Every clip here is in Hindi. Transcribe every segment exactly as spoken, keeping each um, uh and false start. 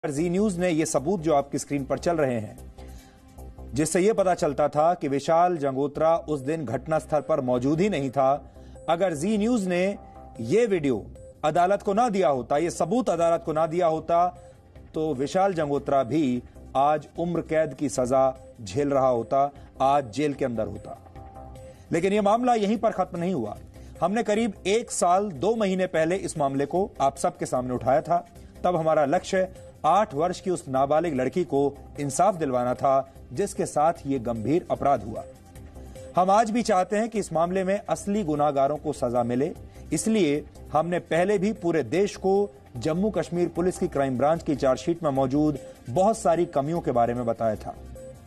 जी न्यूज ने ये सबूत जो आपकी स्क्रीन पर चल रहे हैं, जिससे यह पता चलता था कि विशाल जंगोत्रा उस दिन घटनास्थल पर मौजूद ही नहीं था। अगर जी न्यूज ने यह वीडियो अदालत को ना दिया होता, यह सबूत अदालत को ना दिया होता, तो विशाल जंगोत्रा भी आज उम्र कैद की सजा झेल रहा होता, आज जेल के अंदर होता। लेकिन यह मामला यहीं पर खत्म नहीं हुआ। हमने करीब एक साल दो महीने पहले इस मामले को आप सबके सामने उठाया था। तब हमारा लक्ष्य आठ वर्ष की उस नाबालिग लड़की को इंसाफ दिलवाना था, जिसके साथ ये गंभीर अपराध हुआ। हम आज भी चाहते हैं कि इस मामले में असली गुनाहगारों को सजा मिले। इसलिए हमने पहले भी पूरे देश को जम्मू कश्मीर पुलिस की क्राइम ब्रांच की चार्जशीट में मौजूद बहुत सारी कमियों के बारे में बताया था।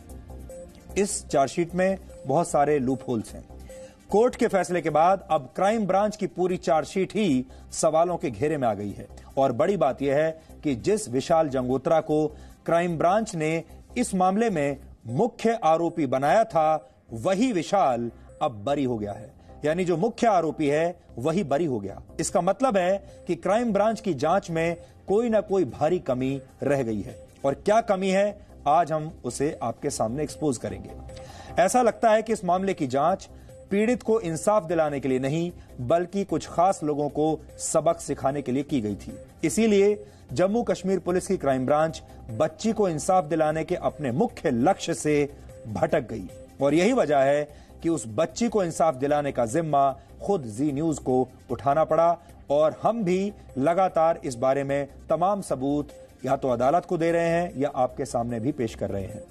इस चार्जशीट में बहुत सारे लूप होल्स हैं। कोर्ट के फैसले के बाद अब क्राइम ब्रांच की पूरी चार्जशीट ही सवालों के घेरे में आ गई है। और बड़ी बात यह है कि जिस विशाल जंगोत्रा को क्राइम ब्रांच ने इस मामले में मुख्य आरोपी बनाया था, वही विशाल अब बरी हो गया है। यानी जो मुख्य आरोपी है वही बरी हो गया। इसका मतलब है कि क्राइम ब्रांच की जांच में कोई ना कोई भारी कमी रह गई है। और क्या कमी है, आज हम उसे आपके सामने एक्सपोज करेंगे। ऐसा लगता है कि इस मामले की जांच पीड़ित को इंसाफ दिलाने के लिए नहीं, बल्कि कुछ खास लोगों को सबक सिखाने के लिए की गई थी। इसीलिए जम्मू कश्मीर पुलिस की क्राइम ब्रांच बच्ची को इंसाफ दिलाने के अपने मुख्य लक्ष्य से भटक गई। और यही वजह है कि उस बच्ची को इंसाफ दिलाने का जिम्मा खुद जी न्यूज को उठाना पड़ा। और हम भी लगातार इस बारे में तमाम सबूत या तो अदालत को दे रहे हैं या आपके सामने भी पेश कर रहे हैं।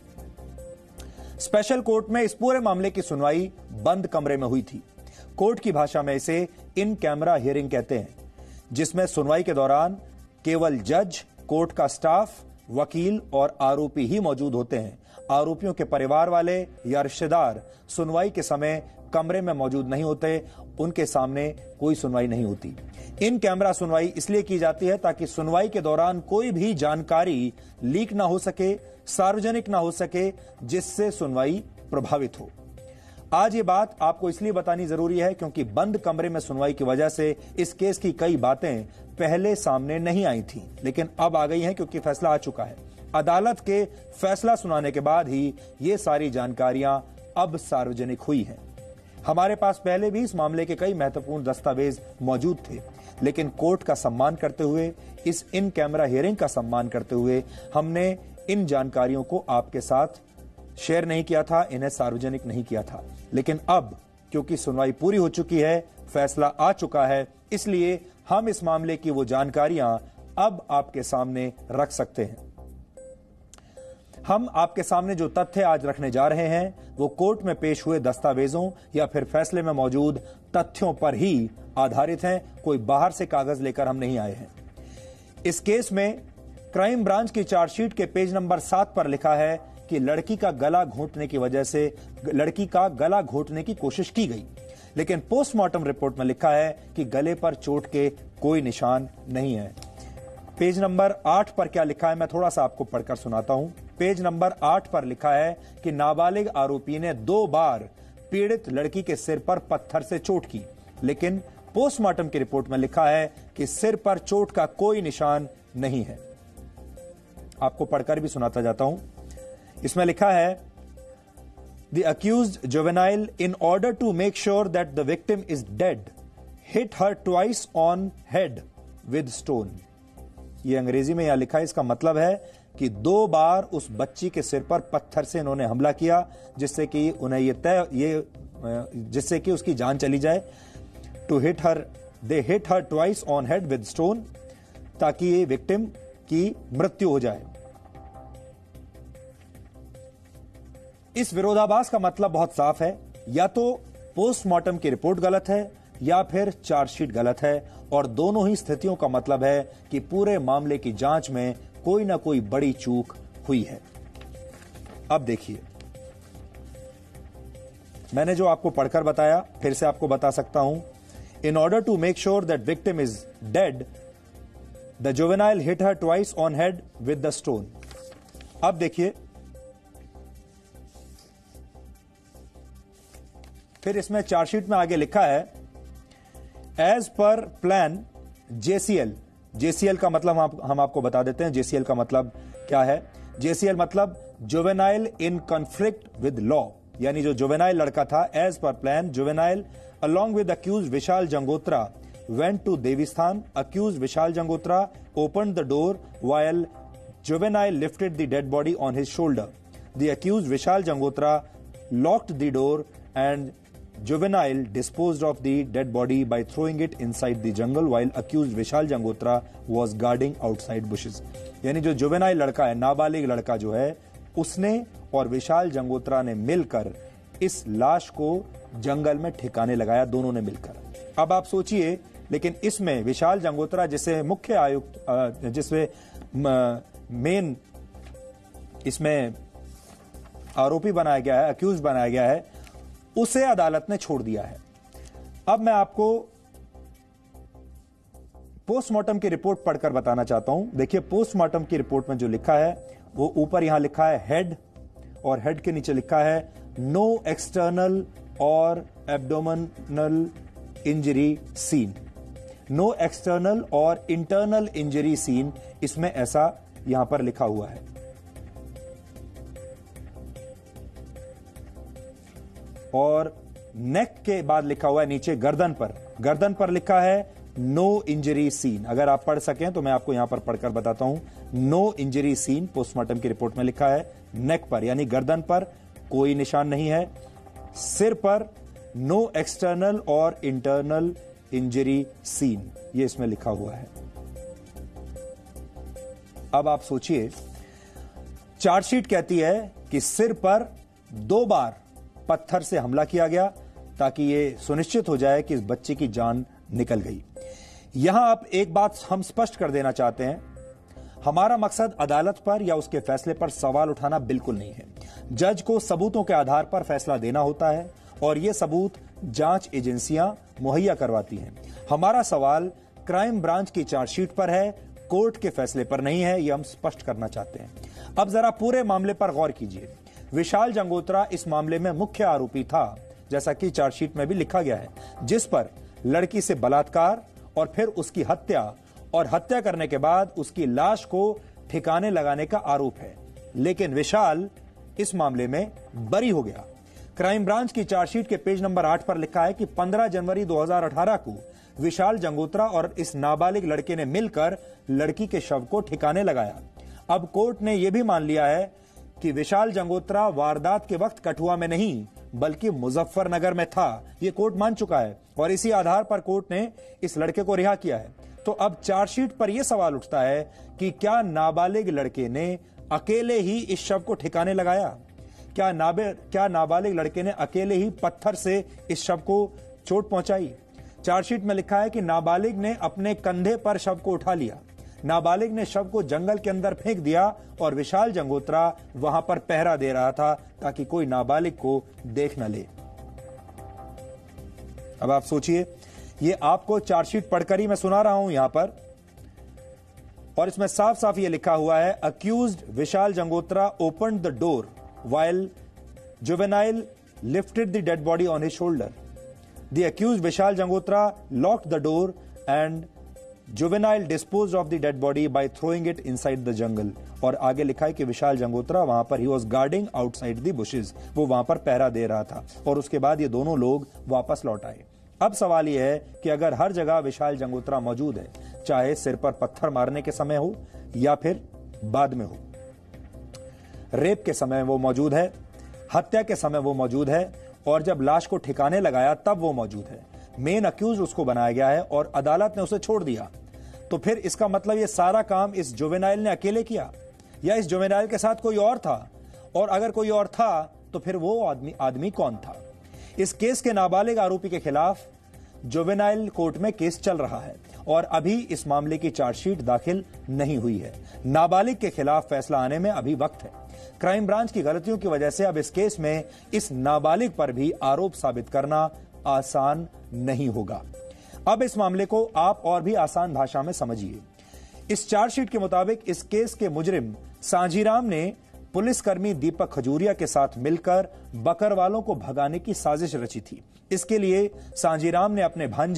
स्पेशल कोर्ट में इस पूरे मामले की सुनवाई बंद कमरे में हुई थी। कोर्ट की भाषा में इसे इन कैमरा हियरिंग कहते हैं, जिसमें सुनवाई के दौरान केवल जज, कोर्ट का स्टाफ, वकील और आरोपी ही मौजूद होते हैं। आरोपियों के परिवार वाले या रिश्तेदार सुनवाई के समय कमरे में मौजूद नहीं होते, उनके सामने कोई सुनवाई नहीं होती। इन कैमरा सुनवाई इसलिए की जाती है ताकि सुनवाई के दौरान कोई भी जानकारी लीक ना हो सके, सार्वजनिक ना हो सके, जिससे सुनवाई प्रभावित हो। आज ये बात आपको इसलिए बतानी जरूरी है क्योंकि बंद कमरे में सुनवाई की वजह से इस केस की कई बातें पहले सामने नहीं आई थी, लेकिन अब आ गई हैं क्योंकि फैसला आ चुका है। अदालत के फैसला सुनाने के बाद ही ये सारी जानकारियां अब सार्वजनिक हुई हैं। हमारे पास पहले भी इस मामले के कई महत्वपूर्ण दस्तावेज मौजूद थे, लेकिन कोर्ट का सम्मान करते हुए, इस इन कैमरा हियरिंग का सम्मान करते हुए हमने इन जानकारियों को आपके साथ शेयर नहीं किया था, इन्हें सार्वजनिक नहीं किया था। लेकिन अब क्योंकि सुनवाई पूरी हो चुकी है, फैसला आ चुका है, इसलिए हम इस मामले की वो जानकारियां अब आपके सामने रख सकते हैं। हम आपके सामने जो तथ्य आज रखने जा रहे हैं वो कोर्ट में पेश हुए दस्तावेजों या फिर फैसले में मौजूद तथ्यों पर ही आधारित हैं। कोई बाहर से कागज लेकर हम नहीं आए हैं। इस केस में क्राइम ब्रांच की चार्जशीट के पेज नंबर सात पर लिखा है कि लड़की का गला घोंटने की वजह से लड़की का गला घोंटने की कोशिश की गई, लेकिन पोस्टमार्टम रिपोर्ट में लिखा है कि गले पर चोट के कोई निशान नहीं है। पेज नंबर आठ पर क्या लिखा है, मैं थोड़ा सा आपको पढ़कर सुनाता हूं। पेज नंबर आठ पर लिखा है कि नाबालिग आरोपी ने दो बार पीड़ित लड़की के सिर पर पत्थर से चोट की, लेकिन पोस्टमार्टम की रिपोर्ट में लिखा है कि सिर पर चोट का कोई निशान नहीं है। आपको पढ़कर भी सुनाता जाता हूं। इसमें लिखा है, the accused juvenile in order to make sure that the victim is dead hit her twice on head with stone. ये अंग्रेजी में यहां लिखा है, इसका मतलब है कि दो बार उस बच्ची के सिर पर पत्थर से इन्होंने हमला किया, जिससे कि उन्हें ये तय ये जिससे कि उसकी जान चली जाए। To hit her they hit her twice on head with stone, ताकि ये विक्टिम की मृत्यु हो जाए। इस विरोधाभास का मतलब बहुत साफ है, या तो पोस्टमार्टम की रिपोर्ट गलत है या फिर चार्जशीट गलत है, और दोनों ही स्थितियों का मतलब है कि पूरे मामले की जांच में कोई ना कोई बड़ी चूक हुई है। अब देखिए, मैंने जो आपको पढ़कर बताया फिर से आपको बता सकता हूं। In order to make sure that victim is dead, the juvenile hit her twice on head with the stone. अब देखिए, फिर इसमें चार्जशीट में आगे लिखा है, एज पर प्लान जेसीएल जेसीएल का मतलब हम, आप, हम आपको बता देते हैं जेसीएल का मतलब क्या है। जेसीएल मतलब juvenile in conflict with law, यानी जो जुवेनाइल लड़का था, as per plan juvenile along with accused Vishal Jangotra went to Devistan. Accused Vishal Jangotra opened the door while juvenile lifted the dead body on his shoulder. The accused Vishal Jangotra locked the door and juvenile disposed of the dead body by throwing it inside the jungle while accused Vishal Jangotra was guarding outside bushes. यानी जो जुवेनाइल लड़का है, नाबालिग लड़का जो है, उसने और विशाल जंगोत्रा ने मिलकर इस लाश को जंगल में ठिकाने लगाया, दोनों ने मिलकर। अब आप सोचिए, लेकिन इसमें विशाल जंगोत्रा जिसे मुख्य आयुक्त, जिसमें मेन इसमें आरोपी बनाया गया है, अक्यूज बनाया गया है, उसे अदालत ने छोड़ दिया है। अब मैं आपको पोस्टमार्टम की रिपोर्ट पढ़कर बताना चाहता हूं। देखिए, पोस्टमार्टम की रिपोर्ट में जो लिखा है वो ऊपर यहां लिखा है हेड, और हेड के नीचे लिखा है नो एक्सटर्नल और abdominal injury seen. No external और इंटरनल इंजरी सीन, इसमें ऐसा यहां पर लिखा हुआ है। और नेक के बाद लिखा हुआ है नीचे गर्दन पर, गर्दन पर लिखा है नो इंजरी सीन। अगर आप पढ़ सकें तो मैं आपको यहां पर पढ़कर बताता हूं। नो इंजरी सीन पोस्टमार्टम की रिपोर्ट में लिखा है, नेक पर यानी गर्दन पर कोई निशान नहीं है, सिर पर नो एक्सटर्नल और इंटरनल इंजरी सीन, ये इसमें लिखा हुआ है। अब आप सोचिए, चार्जशीट कहती है कि सिर पर दो बार पत्थर से हमला किया गया ताकि यह सुनिश्चित हो जाए कि इस बच्चे की जान निकल गई। यहां आप एक बात हम स्पष्ट कर देना चाहते हैं, हमारा मकसद अदालत पर या उसके फैसले पर सवाल उठाना बिल्कुल नहीं है। जज को सबूतों के आधार पर फैसला देना होता है और ये सबूत जांच एजेंसियां मुहैया करवाती हैं। हमारा सवाल क्राइम ब्रांच की चार्जशीट पर है, कोर्ट के फैसले पर नहीं है, यह हम स्पष्ट करना चाहते हैं। अब जरा पूरे मामले पर गौर कीजिए। विशाल जंगोत्रा इस मामले में मुख्य आरोपी था, जैसा कि चार्जशीट में भी लिखा गया है, जिस पर लड़की से बलात्कार और फिर उसकी हत्या और हत्या करने के बाद उसकी लाश को ठिकाने लगाने का आरोप है। लेकिन विशाल इस मामले में बरी हो गया। क्राइम ब्रांच की चार्जशीट के पेज नंबर आठ पर लिखा है कि पंद्रह जनवरी दो हज़ार अठारह को विशाल जंगोत्रा और इस नाबालिग लड़के ने मिलकर लड़की के शव को ठिकाने लगाया। अब कोर्ट ने यह भी मान लिया है कि विशाल जंगोत्रा वारदात के वक्त कठुआ में नहीं बल्कि मुजफ्फरनगर में था। यह कोर्ट मान चुका है और इसी आधार पर कोर्ट ने इस लड़के को रिहा किया है। तो अब चार्जशीट पर यह सवाल उठता है कि क्या नाबालिग लड़के ने अकेले ही इस शव को ठिकाने लगाया? क्या नाबे क्या नाबालिग लड़के ने अकेले ही पत्थर से इस शव को चोट पहुंचाई? चार्जशीट में लिखा है कि नाबालिग ने अपने कंधे पर शव को उठा लिया, नाबालिग ने शव को जंगल के अंदर फेंक दिया और विशाल जंगोत्रा वहां पर पहरा दे रहा था ताकि कोई नाबालिग को देख न ले। अब आप सोचिए, ये आपको चार्जशीट पढ़कर ही मैं सुना रहा हूं यहां पर, और इसमें साफ साफ ये लिखा हुआ है, accused Vishal Jangotra opened the door while juvenile lifted the dead body on his shoulder. The accused Vishal Jangotra locked the door and juvenile disposed of the dead body by throwing it inside the jungle. और आगे लिखा है कि विशाल जंगोत्रा वहां पर ही was guarding outside the bushes, वो वहां पर पहरा दे रहा था और उसके बाद ये दोनों लोग वापस लौट आए। अब सवाल यह है कि अगर हर जगह विशाल जंगोत्रा मौजूद है, चाहे सिर पर पत्थर मारने के समय हो या फिर बाद में हो, रेप के समय वो मौजूद है, हत्या के समय वो मौजूद है और जब लाश को ठिकाने लगाया तब वो मौजूद है, मेन अक्यूज उसको बनाया गया है और अदालत ने उसे छोड़ दिया, तो फिर इसका मतलब ये सारा काम इस जुवेनाइल ने अकेले किया या इस जुवेनाइल के साथ कोई और था? और अगर कोई और था तो फिर वो आदमी आदमी कौन था? इस केस के नाबालिग आरोपी के खिलाफ जुवेनाइल कोर्ट में केस चल रहा है और अभी इस मामले की चार्जशीट दाखिल नहीं हुई है। नाबालिग के खिलाफ फैसला आने में अभी वक्त है। क्राइम ब्रांच की गलतियों की वजह से अब इस केस में इस नाबालिग पर भी आरोप साबित करना आसान नहीं होगा। अब इस मामले को आप और भी आसान भाषा में समझिए। इस चार्जशीट के मुताबिक इस केस के मुजरिम सांझीराम ने पुलिसकर्मी दीपक खजूरिया के साथ मिलकर बकरवालों को भगाने की साजिश रची थी। इसके लिए सांझीराम ने अपने भांजे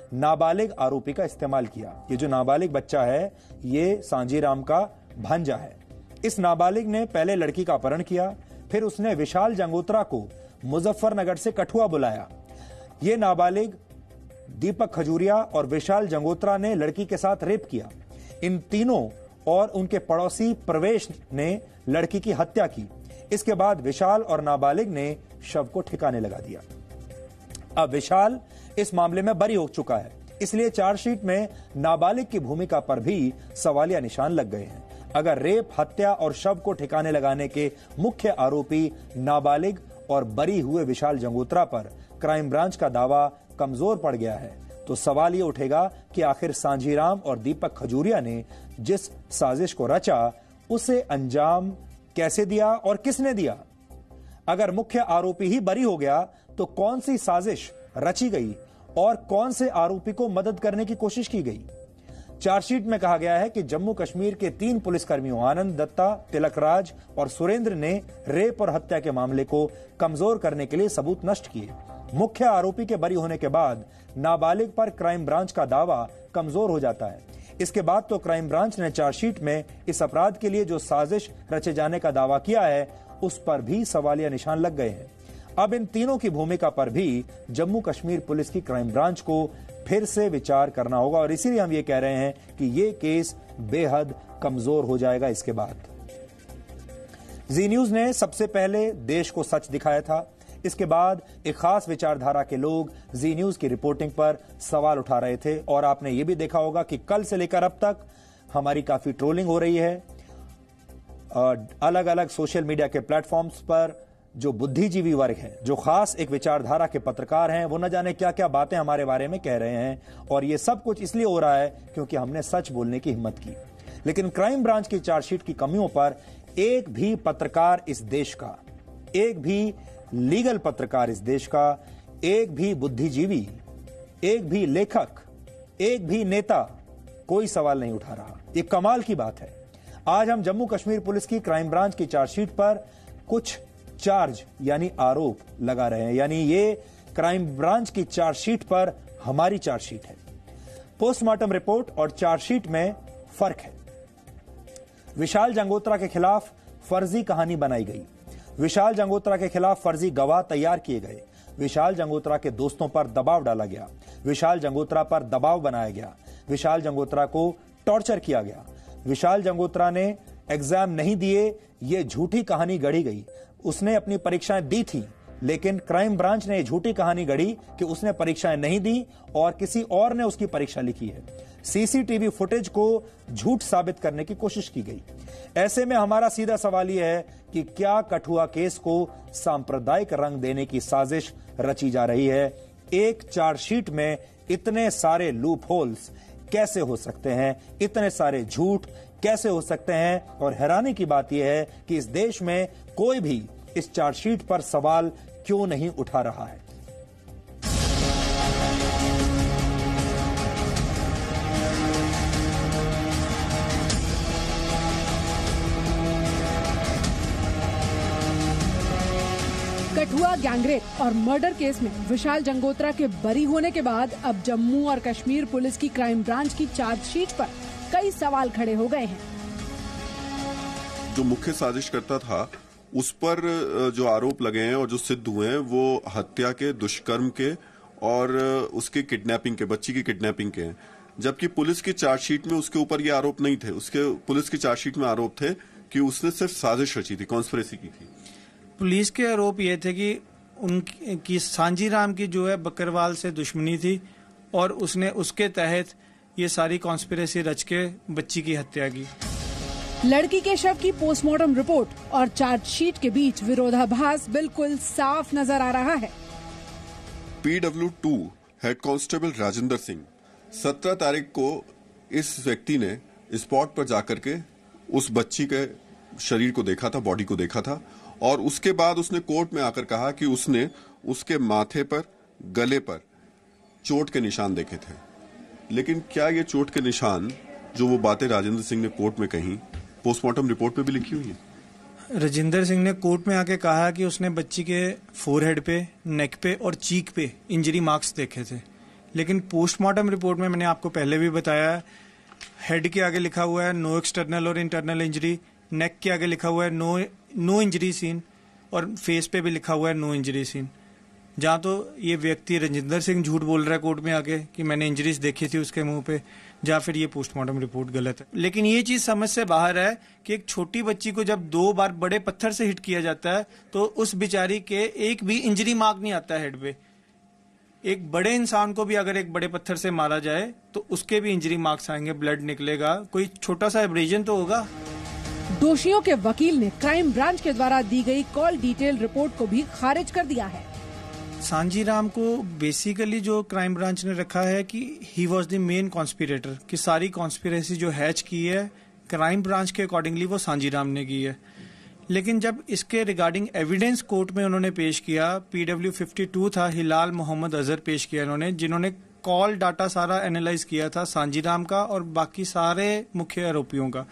नाबालिग आरोपी का इस्तेमाल किया। ये जो नाबालिग बच्चा है ये सांजीराम का भांजा है। इस नाबालिग ने पहले लड़की का अपहरण किया, फिर उसने विशाल जंगोत्रा को मुजफ्फरनगर से कठुआ बुलाया। ये नाबालिग दीपक खजूरिया और विशाल जंगोत्रा ने लड़की के साथ रेप किया। इन तीनों और उनके पड़ोसी प्रवेश ने लड़की की हत्या की। इसके बाद विशाल और नाबालिग ने शव को ठिकाने लगा दिया। अब विशाल इस मामले में बरी हो चुका है, इसलिए चार्जशीट में नाबालिग की भूमिका पर भी सवालिया निशान लग गए हैं। अगर रेप, हत्या और शव को ठिकाने लगाने के मुख्य आरोपी नाबालिग और बरी हुए विशाल जंगोत्रा पर क्राइम ब्रांच का दावा कमजोर पड़ गया है, तो सवाल यह उठेगा कि आखिर सांजीराम और दीपक खजूरिया ने जिस साजिश को रचा उसे अंजाम कैसे दिया और किसने दिया। अगर मुख्य आरोपी ही बरी हो गया तो कौन सी साजिश रची गई और कौन से आरोपी को मदद करने की कोशिश की गई। चार्जशीट में कहा गया है कि जम्मू कश्मीर के तीन पुलिसकर्मियों आनंद दत्ता, तिलकराज और सुरेंद्र ने रेप और हत्या के मामले को कमजोर करने के लिए सबूत नष्ट किए। मुख्य आरोपी के बरी होने के बाद नाबालिग पर क्राइम ब्रांच का दावा कमजोर हो जाता है। इसके बाद तो क्राइम ब्रांच ने चार्जशीट में इस अपराध के लिए जो साजिश रचे जाने का दावा किया है उस पर भी सवालिया निशान लग गए हैं। अब इन तीनों की भूमिका पर भी जम्मू कश्मीर पुलिस की क्राइम ब्रांच को फिर से विचार करना होगा और इसीलिए हम ये कह रहे हैं कि ये केस बेहद कमजोर हो जाएगा इसके बाद। जी न्यूज ने सबसे पहले देश को सच दिखाया था। इसके बाद एक खास विचारधारा के लोग जी न्यूज की रिपोर्टिंग पर सवाल उठा रहे थे और आपने ये भी देखा होगा कि कल से लेकर अब तक हमारी काफी ट्रोलिंग हो रही है। अलग अलग सोशल मीडिया के प्लेटफॉर्म्स पर जो बुद्धिजीवी वर्ग है, जो खास एक विचारधारा के पत्रकार हैं, वो न जाने क्या क्या बातें हमारे बारे में कह रहे हैं और ये सब कुछ इसलिए हो रहा है क्योंकि हमने सच बोलने की हिम्मत की। लेकिन क्राइम ब्रांच की चार्जशीट की कमियों पर एक भी पत्रकार इस देश का, एक भी लीगल पत्रकार इस देश का, एक भी बुद्धिजीवी, एक भी लेखक, एक भी नेता कोई सवाल नहीं उठा रहा। ये कमाल की बात है। आज हम जम्मू कश्मीर पुलिस की क्राइम ब्रांच की चार्जशीट पर कुछ चार्ज यानी आरोप लगा रहे हैं, यानी ये क्राइम ब्रांच की चार्जशीट पर हमारी चार्जशीट है। पोस्टमार्टम रिपोर्ट और चार्जशीट में फर्क है। विशाल जंगोत्रा के खिलाफ फर्जी कहानी बनाई गई। विशाल जंगोत्रा के खिलाफ फर्जी गवाह तैयार किए गए। विशाल जंगोत्रा के दोस्तों पर दबाव डाला गया। विशाल जंगोत्रा पर दबाव बनाया गया। विशाल जंगोत्रा को टॉर्चर किया गया। विशाल जंगोत्रा ने एग्जाम नहीं दिए, ये झूठी कहानी गढ़ी गई। उसने अपनी परीक्षाएं दी थी, लेकिन क्राइम ब्रांच ने झूठी कहानी गढ़ी कि उसने परीक्षाएं नहीं दी और किसी और ने उसकी परीक्षा लिखी है। सीसीटीवी फुटेज को झूठ साबित करने की कोशिश की गई। ऐसे में हमारा सीधा सवाल यह है कि क्या कठुआ केस को सांप्रदायिक रंग देने की साजिश रची जा रही है। एक चार्जशीट में इतने सारे लूप होल्स कैसे हो सकते हैं, इतने सारे झूठ कैसे हो सकते हैं, और हैरानी की बात यह है कि इस देश में कोई भी इस चार्जशीट पर सवाल क्यों नहीं उठा रहा है। कठुआ गैंगरेप और मर्डर केस में विशाल जंगोत्रा के बरी होने के बाद अब जम्मू और कश्मीर पुलिस की क्राइम ब्रांच की चार्जशीट पर कई सवाल खड़े हो गए हैं। जो मुख्य साजिश करता था उस पर जो आरोप लगे हैं और जो सिद्ध हुए हैं वो हत्या के, दुष्कर्म के और उसके किडनैपिंग के, बच्ची की किडनैपिंग के हैं। जबकि पुलिस की चार्जशीट में उसके ऊपर ये आरोप नहीं थे। उसके पुलिस की चार्जशीट में आरोप थे कि उसने सिर्फ साजिश रची थी, कॉन्स्पिरेसी की थी। पुलिस के आरोप ये थे कि उनकी सांजीराम की जो है बकरवाल से दुश्मनी थी और उसने उसके तहत ये सारी कॉन्स्पिरेसी रच के बच्ची की हत्या की। लड़की के शव की पोस्टमार्टम रिपोर्ट और चार्जशीट के बीच विरोधाभास बिल्कुल साफ नजर आ रहा है। PW two head constable Rajendra Singh सत्रह तारीख को इस व्यक्ति ने स्पॉट पर जाकर के उस बच्ची के शरीर को देखा था, बॉडी को देखा था, और उसके बाद उसने कोर्ट में आकर कहा कि उसने उसके माथे पर, गले पर चोट के निशान देखे थे। लेकिन क्या ये चोट के निशान, जो वो बातें राजेंद्र सिंह ने कोर्ट में कही, पोस्टमार्टम रिपोर्ट में भी लिखी हुई है? राजेंद्र सिंह ने कोर्ट में आके कहा कि उसने बच्ची के फोरहेड पे, नेक पे और चीक पे इंजरी मार्क्स देखे थे, लेकिन पोस्टमार्टम रिपोर्ट में मैंने आपको पहले भी बताया, हेड के आगे लिखा हुआ है नो एक्सटर्नल और इंटरनल इंजरी, नेक के आगे लिखा हुआ है नो नो इंजरी सीन, और फेस पे भी लिखा हुआ है नो इंजरी सीन। जहाँ तो ये व्यक्ति रजिंदर सिंह झूठ बोल रहा है कोर्ट में आके कि मैंने इंजरीज देखी थी उसके मुंह पे, या फिर ये पोस्टमार्टम रिपोर्ट गलत है। लेकिन ये चीज समझ से बाहर है कि एक छोटी बच्ची को जब दो बार बड़े पत्थर से हिट किया जाता है तो उस बेचारी के एक भी इंजरी मार्क नहीं आता है हेड पे। एक बड़े इंसान को भी अगर एक बड़े पत्थर से मारा जाए तो उसके भी इंजरी मार्क्स आएंगे, ब्लड निकलेगा, कोई छोटा सा एब्रेजन तो होगा। दोषियों के वकील ने क्राइम ब्रांच के द्वारा दी गई कॉल डिटेल रिपोर्ट को भी खारिज कर दिया है। सांजी राम को बेसिकली जो क्राइम ब्रांच ने रखा है कि he was the main conspirator, कि सारी कॉन्स्पिरेसी जो हैच की है क्राइम ब्रांच के अकॉर्डिंगली वो सांजी राम ने की है। लेकिन जब इसके रिगार्डिंग एविडेंस कोर्ट में उन्होंने पेश किया, पीडब्ल्यू फिफ्टी टू था, हिलाल मोहम्मद अजहर पेश किया इन्होंने, जिन्होंने कॉल डाटा सारा एनालाइज किया था सांजी राम का और बाकी सारे मुख्य आरोपियों का।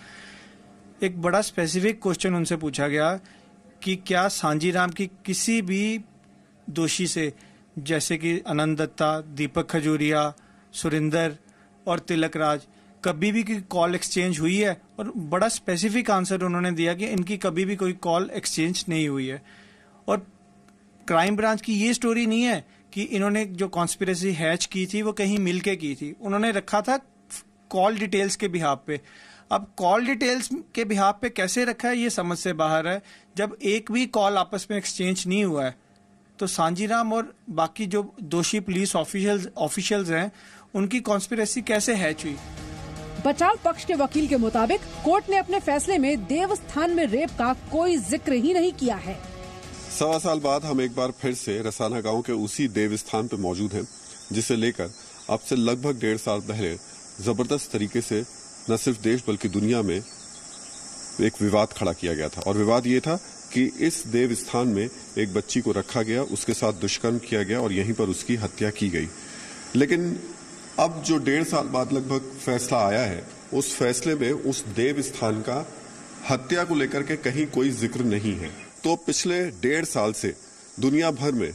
एक बड़ा स्पेसिफिक क्वेश्चन उनसे पूछा गया कि क्या सांजी राम की किसी भी दोषी से, जैसे कि आनंद दत्ता, दीपक खजूरिया, सुरिंदर और तिलक राज, कभी भी कोई कॉल एक्सचेंज हुई है? और बड़ा स्पेसिफिक आंसर उन्होंने दिया कि इनकी कभी भी कोई कॉल एक्सचेंज नहीं हुई है। और क्राइम ब्रांच की ये स्टोरी नहीं है कि इन्होंने जो कॉन्स्पिरेसी हैच की थी वो कहीं मिलके की थी, उन्होंने रखा था कॉल डिटेल्स के बिहाफ पे। अब कॉल डिटेल्स के बिहाफ पे कैसे रखा है ये समझ से बाहर है। जब एक भी कॉल आपस में एक्सचेंज नहीं हुआ है तो सांजी राम और बाकी जो दोषी पुलिस ऑफिशियल्स ऑफिशियल्स हैं उनकी कॉन्स्पिरेसी कैसे हैच हुई? बचाव पक्ष के वकील के मुताबिक कोर्ट ने अपने फैसले में देवस्थान में रेप का कोई जिक्र ही नहीं किया है। सवा साल बाद हम एक बार फिर से रसाना गांव के उसी देवस्थान पर मौजूद हैं, जिसे लेकर अब से लगभग डेढ़ साल पहले जबरदस्त तरीके से न सिर्फ देश बल्कि दुनिया में एक विवाद खड़ा किया गया था। और विवाद ये था कि इस देव स्थान में एक बच्ची को रखा गया, उसके साथ दुष्कर्म किया गया और यहीं पर उसकी हत्या की गई। लेकिन अब जो डेढ़ साल बाद लगभग फैसला आया है, उस फैसले में उस देव स्थान का हत्या को लेकर के कहीं कोई जिक्र नहीं है। तो पिछले डेढ़ साल से दुनिया भर में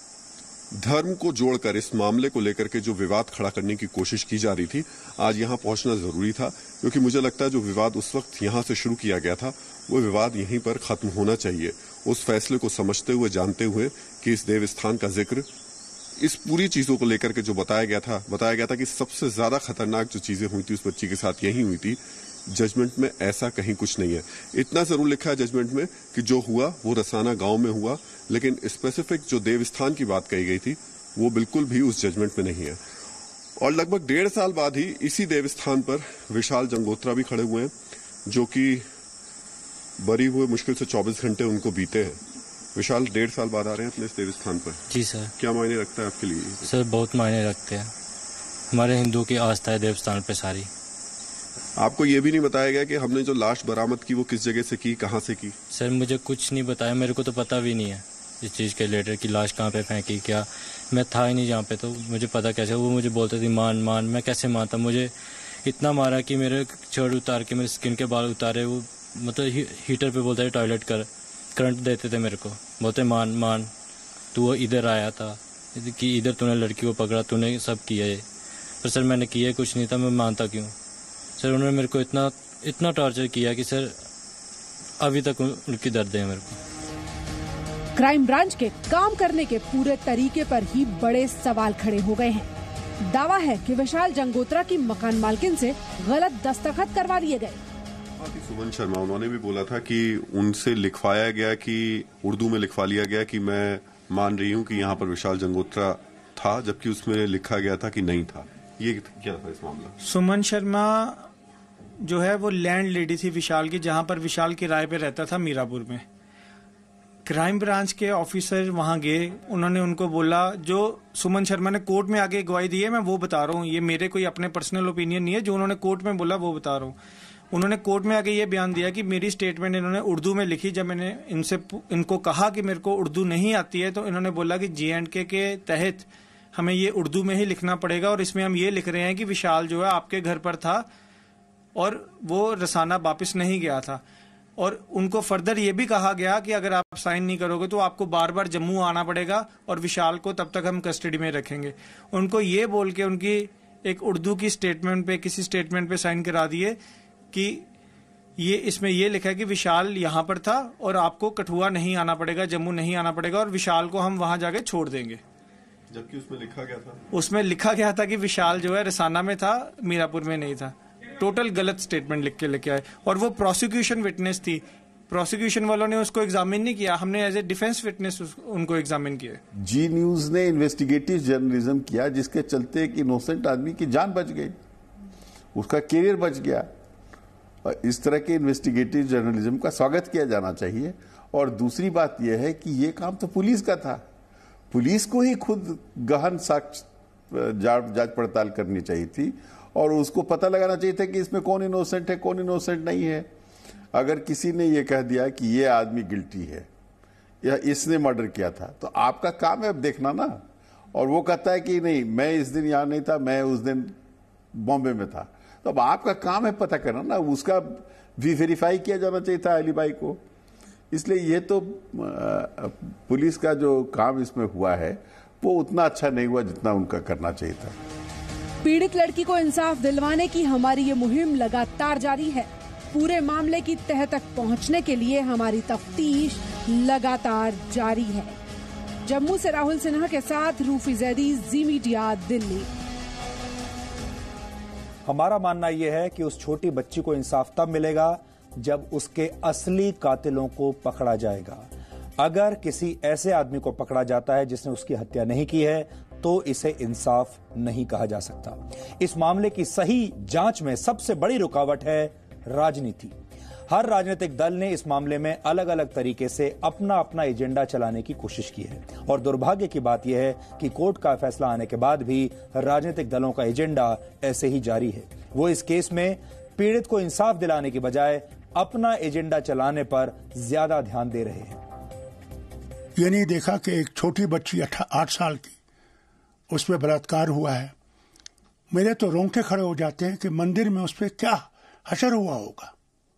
धर्म को जोड़कर इस मामले को लेकर के जो विवाद खड़ा करने की कोशिश की जा रही थी, आज यहां पहुंचना जरूरी था, क्योंकि मुझे लगता है जो विवाद उस वक्त यहां से शुरू किया गया था वो विवाद यहीं पर खत्म होना चाहिए। उस फैसले को समझते हुए, जानते हुए कि इस देवस्थान का जिक्र, इस पूरी चीजों को लेकर के जो बताया गया था बताया गया था कि सबसे ज्यादा खतरनाक जो चीजें हुई थी उस बच्ची के साथ यही हुई थी। जजमेंट में ऐसा कहीं कुछ नहीं है। इतना जरूर लिखा है जजमेंट में कि जो हुआ वो रसाना गांव में हुआ, लेकिन स्पेसिफिक जो देवस्थान की बात कही गई थी वो बिल्कुल भी उस जजमेंट में नहीं है। और लगभग डेढ़ साल बाद ही इसी देवस्थान पर विशाल जंगोत्रा भी खड़े हुए हैं, जो कि बरी हुए मुश्किल से चौबीस घंटे उनको बीते हैं। विशाल, डेढ़ साल बाद आ रहे हैं अपने इस देवस्थान पर। जी सर। क्या मायने रखता है आपके लिए? सर बहुत मायने रखते हैं, हमारे हिंदू की आस्था है देवस्थान पे सारी। आपको ये भी नहीं बताया गया कि हमने जो लाश बरामद की वो किस जगह से की, कहाँ से की? सर मुझे कुछ नहीं बताया, मेरे को तो पता भी नहीं है इस चीज़ के रिलेटेड कि लाश कहाँ पे फेंकी, क्या। मैं था ही नहीं जहाँ पे, तो मुझे पता कैसे। वो मुझे बोलते थे मान मान, मैं कैसे मानता। मुझे इतना मारा कि मेरे शर्ट उतार के मेरे स्किन के बाल उतारे, वो मतलब ही, हीटर पे बोलते थे टॉयलेट कर, करंट देते थे मेरे को, बोलते मान मान तू इधर आया था कि इधर तूने लड़की को पकड़ा, तूने सब किया है। पर सर मैंने किया कुछ नहीं था, मैं मानता क्यों? सर उन्होंने मेरे को इतना इतना टॉर्चर किया कि सर अभी तक उनकी दर्द है मेरे को। क्राइम ब्रांच के काम करने के पूरे तरीके पर ही बड़े सवाल खड़े हो गए हैं। दावा है कि विशाल जंगोत्रा की मकान मालकिन से गलत दस्तखत करवा लिए गए। सुमन शर्मा, उन्होंने भी बोला था कि उनसे लिखवाया गया, कि उर्दू में लिखवा लिया गया कि मैं मान रही हूँ कि यहाँ पर विशाल जंगोत्रा था, जबकि उसमें लिखा गया था कि नहीं था। ये क्या था इस मामला? सुमन शर्मा जो है वो लैंड लेडी थी विशाल की, जहां पर विशाल किराए पे रहता था मीरापुर में। क्राइम ब्रांच के ऑफिसर वहां गए, उन्होंने उनको बोला, जो सुमन शर्मा ने कोर्ट में आगे गवाही दी है मैं वो बता रहा हूँ, ये मेरे कोई अपने पर्सनल ओपिनियन नहीं है, जो उन्होंने कोर्ट में बोला वो बता रहा हूँ। उन्होंने कोर्ट में आके ये बयान दिया कि मेरी स्टेटमेंट इन्होंने उर्दू में लिखी। जब मैंने इनसे इनको कहा कि मेरे को उर्दू नहीं आती है, तो इन्होंने बोला कि जे एंड के के तहत हमें ये उर्दू में ही लिखना पड़ेगा, और इसमें हम ये लिख रहे हैं कि विशाल जो है आपके घर पर था और वो रसाना वापस नहीं गया था। और उनको फर्दर ये भी कहा गया कि अगर आप साइन नहीं करोगे तो आपको बार बार जम्मू आना पड़ेगा और विशाल को तब तक हम कस्टडी में रखेंगे। उनको ये बोल के उनकी एक उर्दू की स्टेटमेंट पे किसी स्टेटमेंट पे साइन करा दिए कि ये इसमें ये लिखा है कि विशाल यहाँ पर था और आपको कठुआ नहीं आना पड़ेगा, जम्मू नहीं आना पड़ेगा और विशाल को हम वहां जाके छोड़ देंगे। जबकि उसमें लिखा गया था उसमें लिखा गया था कि विशाल जो है रसाना में था, मीरापुर में नहीं था। टोटल गलत स्टेटमेंट लिख के लेके आए और वो प्रोसिक्यूशन विटनेस थी। प्रोसिक्यूशन वालों ने उसको एग्जामिन नहीं किया, हमने एज ए डिफेंस विटनेस उनको एग्जामिन किया। जी न्यूज ने इन्वेस्टिगेटिव जर्नलिज्म किया जिसके चलते एक इनोसेंट आदमी की जान बच गई, उसका करियर बच गया। और इस तरह के इन्वेस्टिगेटिव जर्नलिज्म का स्वागत किया जाना चाहिए। और दूसरी बात यह है कि यह काम तो पुलिस का था, पुलिस को ही खुद गहन साक्ष्य जांच पड़ताल करनी चाहिए थी और उसको पता लगाना चाहिए था कि इसमें कौन इनोसेंट है कौन इनोसेंट नहीं है। अगर किसी ने यह कह दिया कि यह आदमी गिल्टी है या इसने मर्डर किया था तो आपका काम है अब देखना ना। और वो कहता है कि नहीं मैं इस दिन यहां नहीं था, मैं उस दिन बॉम्बे में था, तो अब आपका काम है पता करना ना। उसका भी वेरीफाई किया जाना चाहिए था अलीबाई को। इसलिए ये तो पुलिस का जो काम इसमें हुआ है वो उतना अच्छा नहीं हुआ जितना उनका करना चाहिए था। पीड़ित लड़की को इंसाफ दिलवाने की हमारी ये मुहिम लगातार जारी है। पूरे मामले की तह तक पहुंचने के लिए हमारी तफ्तीश लगातार जारी है। जम्मू से राहुल सिन्हा के साथ रूफी जैदी, जी मीडिया, दिल्ली। हमारा मानना यह है कि उस छोटी बच्ची को इंसाफ तब मिलेगा जब उसके असली कातिलों को पकड़ा जाएगा। अगर किसी ऐसे आदमी को पकड़ा जाता है जिसने उसकी हत्या नहीं की है तो इसे इंसाफ नहीं कहा जा सकता। इस मामले की सही जांच में सबसे बड़ी रुकावट है राजनीति। हर राजनीतिक दल ने इस मामले में अलग अलग तरीके से अपना अपना एजेंडा चलाने की कोशिश की है और दुर्भाग्य की बात यह है कि कोर्ट का फैसला आने के बाद भी राजनीतिक दलों का एजेंडा ऐसे ही जारी है। वो इस केस में पीड़ित को इंसाफ दिलाने की बजाय अपना एजेंडा चलाने पर ज्यादा ध्यान दे रहे हैं। ये नहीं देखा कि एक छोटी बच्ची आठ साल की उस पर बलात्कार हुआ है। मेरे तो रोंगटे खड़े हो जाते हैं कि मंदिर में उस पर क्या हशर हुआ होगा।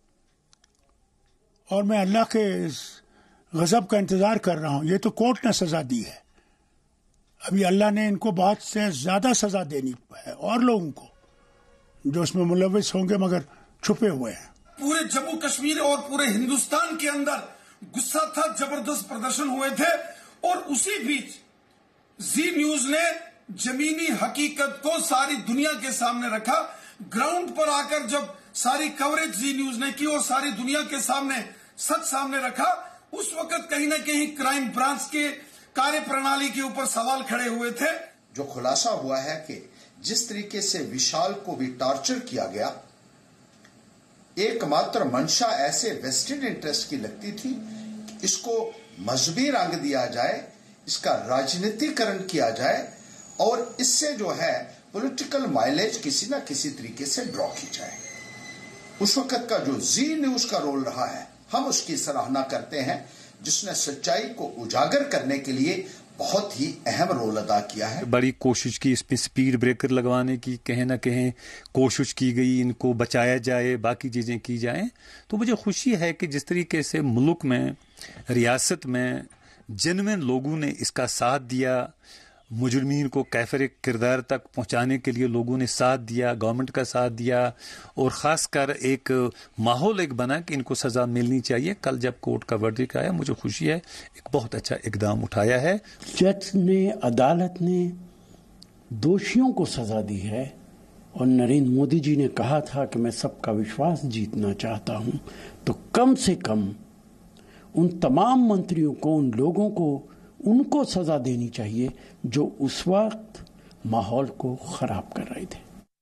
और मैं अल्लाह के गजब का इंतजार कर रहा हूं। ये तो कोर्ट ने सजा दी है, अभी अल्लाह ने इनको बहुत से ज्यादा सजा देनी है और लोगों को जो उसमें मुलविस होंगे मगर छुपे हुए हैं। पूरे जम्मू कश्मीर और पूरे हिंदुस्तान के अंदर गुस्सा था, जबरदस्त प्रदर्शन हुए थे और उसी बीच जी न्यूज ने जमीनी हकीकत को सारी दुनिया के सामने रखा। ग्राउंड पर आकर जब सारी कवरेज जी न्यूज ने की और सारी दुनिया के सामने सच सामने रखा, उस वक्त कहीं ना कहीं क्राइम ब्रांच के कार्य प्रणाली के ऊपर सवाल खड़े हुए थे। जो खुलासा हुआ है कि जिस तरीके से विशाल को भी टॉर्चर किया गया, एकमात्र मंशा ऐसे वेस्टेड इंटरेस्ट की लगती थी कि इसको मजहबी रंग दिया जाए, इसका राजनीतिकरण किया जाए और इससे जो है पॉलिटिकल माइलेज किसी ना किसी तरीके से ड्रॉ की जाए। उस वक्त का जो जी न्यूज का रोल रहा है हम उसकी सराहना करते हैं, जिसने सच्चाई को उजागर करने के लिए बहुत ही अहम रोल अदा किया है। बड़ी कोशिश की इसमें स्पीड ब्रेकर लगवाने की, कहीं ना कहीं कोशिश की गई इनको बचाया जाए, बाकी चीजें की जाएं। तो मुझे खुशी है कि जिस तरीके से मुल्क में, रियासत में जेन्युइन लोगों ने इसका साथ दिया, मुजरिमीन को कैफर किरदार तक पहुंचाने के लिए लोगों ने साथ दिया, गवर्नमेंट का साथ दिया और ख़ासकर एक माहौल एक बना कि इनको सज़ा मिलनी चाहिए। कल जब कोर्ट का वर्डिक्ट आया मुझे खुशी है, एक बहुत अच्छा इकदाम उठाया है। जज ने, अदालत ने दोषियों को सज़ा दी है और नरेंद्र मोदी जी ने कहा था कि मैं सबका विश्वास जीतना चाहता हूं, तो कम से कम उन तमाम मंत्रियों को, उन लोगों को, उनको सजा देनी चाहिए जो उस वक्त माहौल को खराब कर रहे थे।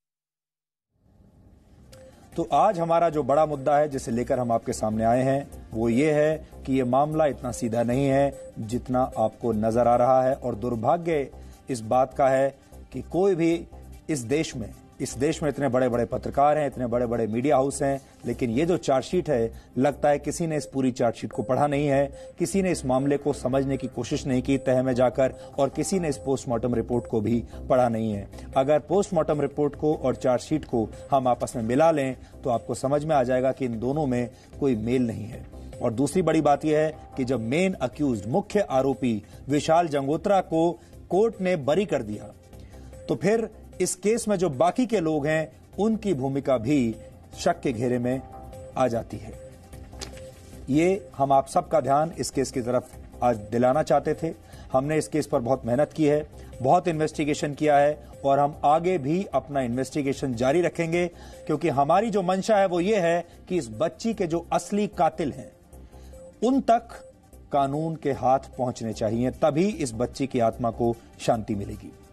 तो आज हमारा जो बड़ा मुद्दा है जिसे लेकर हम आपके सामने आए हैं वो ये है कि ये मामला इतना सीधा नहीं है जितना आपको नजर आ रहा है और दुर्भाग्य इस बात का है कि कोई भी इस देश में इस देश में इतने बड़े बड़े पत्रकार हैं, इतने बड़े बड़े मीडिया हाउस हैं, लेकिन ये जो चार्जशीट है, लगता है किसी ने इस पूरी चार्जशीट को पढ़ा नहीं है, किसी ने इस मामले को समझने की कोशिश नहीं की तह में जाकर, और किसी ने इस पोस्टमार्टम रिपोर्ट को भी पढ़ा नहीं है। अगर पोस्टमार्टम रिपोर्ट को और चार्जशीट को हम आपस में मिला लें तो आपको समझ में आ जाएगा कि इन दोनों में कोई मेल नहीं है। और दूसरी बड़ी बात यह है कि जब मेन अक्यूज्ड, मुख्य आरोपी विशाल जंगोत्रा को कोर्ट ने बरी कर दिया, तो फिर इस केस में जो बाकी के लोग हैं उनकी भूमिका भी शक के घेरे में आ जाती है। ये हम आप सबका ध्यान इस केस की तरफ आज दिलाना चाहते थे। हमने इस केस पर बहुत मेहनत की है, बहुत इन्वेस्टिगेशन किया है, और हम आगे भी अपना इन्वेस्टिगेशन जारी रखेंगे, क्योंकि हमारी जो मंशा है वो ये है कि इस बच्ची के जो असली कातिल हैं उन तक कानून के हाथ पहुंचने चाहिए, तभी इस बच्ची की आत्मा को शांति मिलेगी।